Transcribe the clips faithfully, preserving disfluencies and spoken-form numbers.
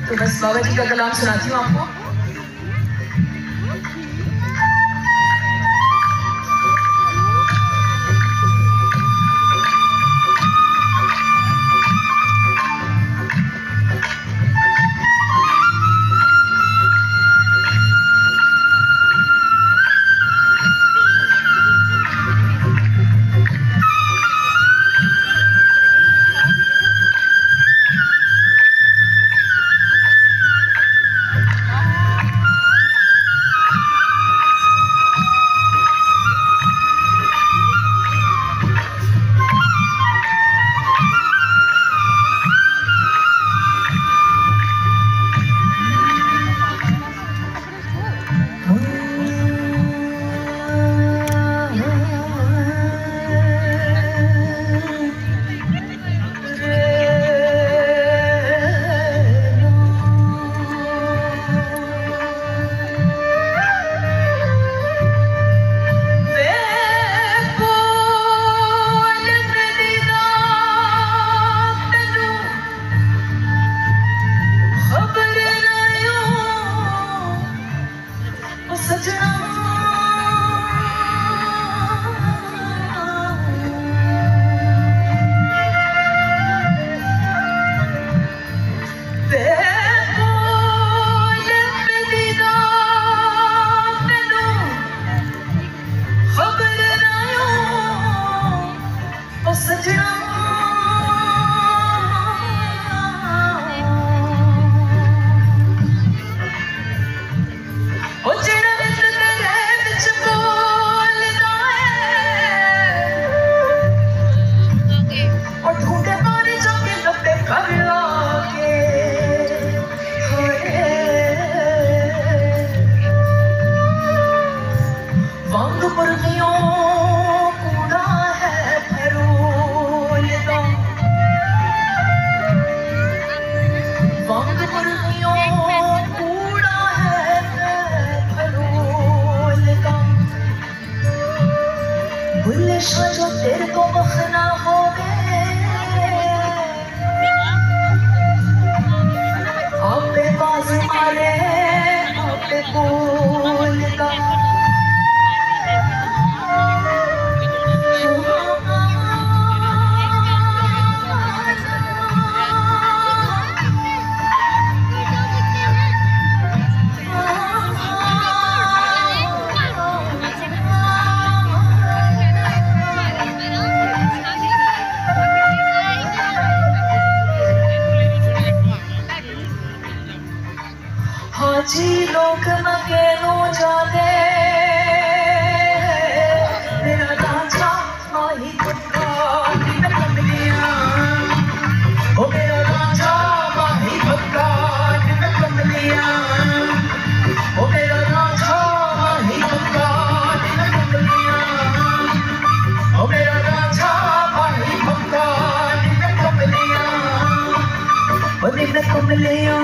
तो बस बाबा जी का कलाम सुनाती हूँ आपको। जो तेरे को बखना हो गए आपे बाज मारे आपे बोल का हाजी लोग मगेनो जाने मेरा राजा माही पक्का दिन कमलियां ओ मेरा राजा माही पक्का दिन कमलियां ओ मेरा राजा माही पक्का दिन कमलियां ओ मेरा राजा माही पक्का दिन कमलियां ओ दिन कमलियां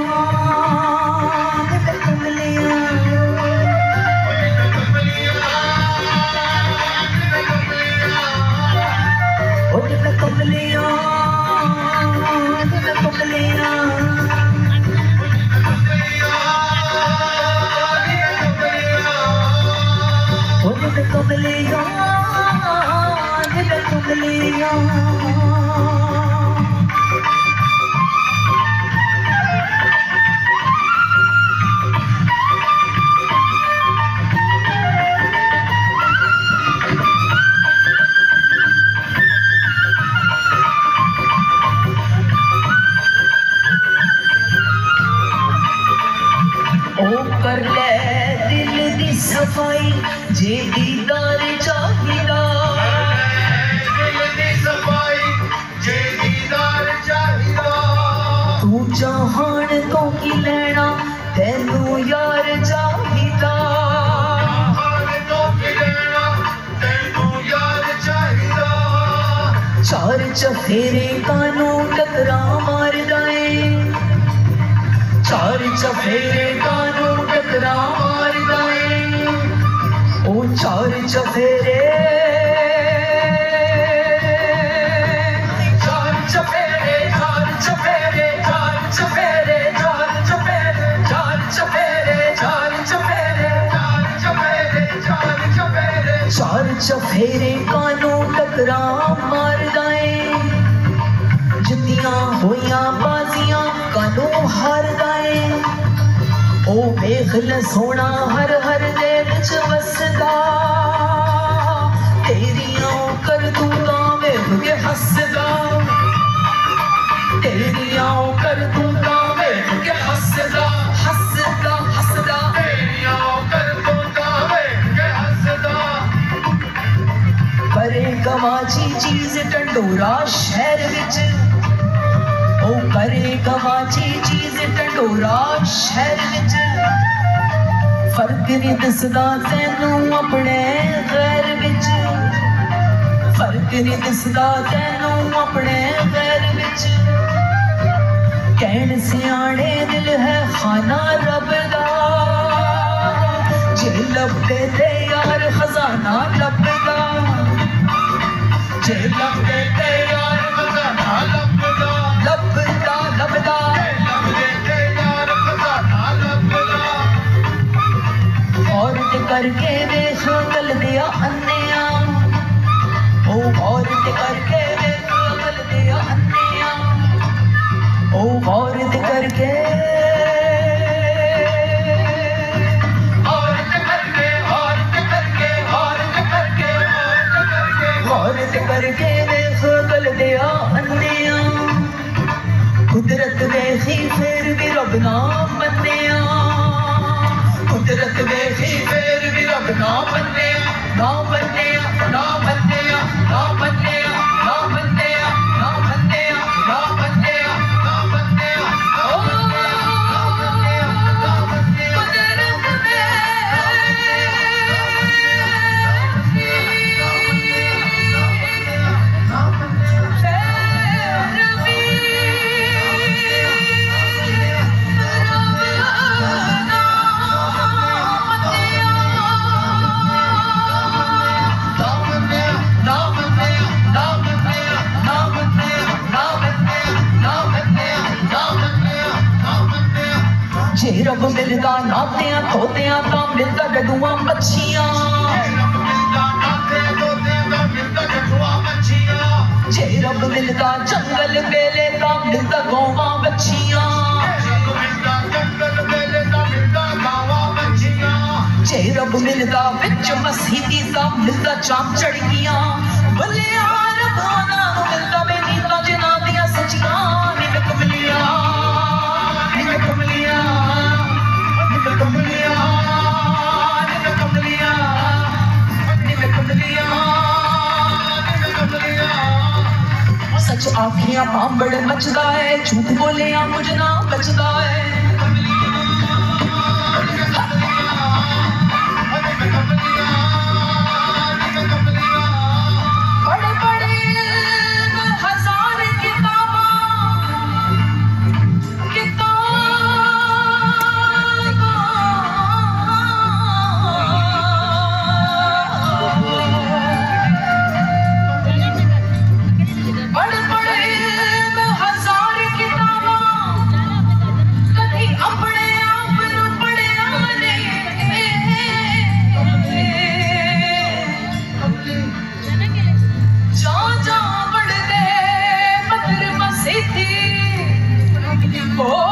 कर ले दिल दी सफाई जे दीदार चाहिदा दिल दी सफाई जे दीदार चाहिदा तू चाहण तो की लेना तेनू यार चाहिदा चाहण तो की लेना तेनू यार चाहिदा चार चफेरे कानू टकरा मार जाए चार चफेरे कानू टकरा मार जाए ओ चार चफेरे चार चफेरे चार चफेरे चार चफेरे चार चफेरे तेरे कानों टकरा मारदा है जिद्दियां होइयां बाजियां कानों हारदा है ओ वेख ले सोना हर हर दे विच वसदा तेरियां करतूतां वेख के हसदा तेरियां करतूतां वेख के हसदा हसदा हसदा तेरियां करतूतां वेख के हसदा करे गवाची चीज टंडोरा शहर विच ओ करे गवाची चीज टंडोरा शहर विच फर्क नहीं दिसदा तैनू अपने गैर विच फर्क नहीं दिसदा तैनू अपने गैर विच कहण सियाणे दिल है खाना रब दा जे लभदे ते यार खजाना लभदा जे लभदे ते यार खजाना लभदा लभदा लभदा लभदे ते यार खजाना लभदा और ते करके वेख गल दिया अन्निया ओ और ते करके वेख गल दिया अन्निया ओ और ते करके और ते करके और ते करके और ते करके और ते करके वेख गल दिया अन्निया कुदरत वेखी फिर भी रब ना मन्निया कुदरत वेखी फिर भी रब ना मन्निया ना मन्निया ना मन्निया ना मन्निया ना मन्निया ना मन्निया ना मन्निया ना मन्निया ओ ना मन्निया ना मन्निया कुदरत जे रब मिलदा नातियां तोतियां तां मिलदा गडुआं मच्छियां जे रब मिलदा जंगल बेले तां मिलदा गौवां बच्चियां जे रब मिलदा विच मसीती तां मिलदा चाम चढ़गियां बल्लिया रबाना मिलदा बेनीता जिन्हां दियां सच्चियां निम कमलियां निम कमलियां निम कमलियां निम कमलियां निम कमलियां निम कमलियां सच आखियां पांबड़ मचदा है झूठ बोलियां कुछ ना बचदा है Oh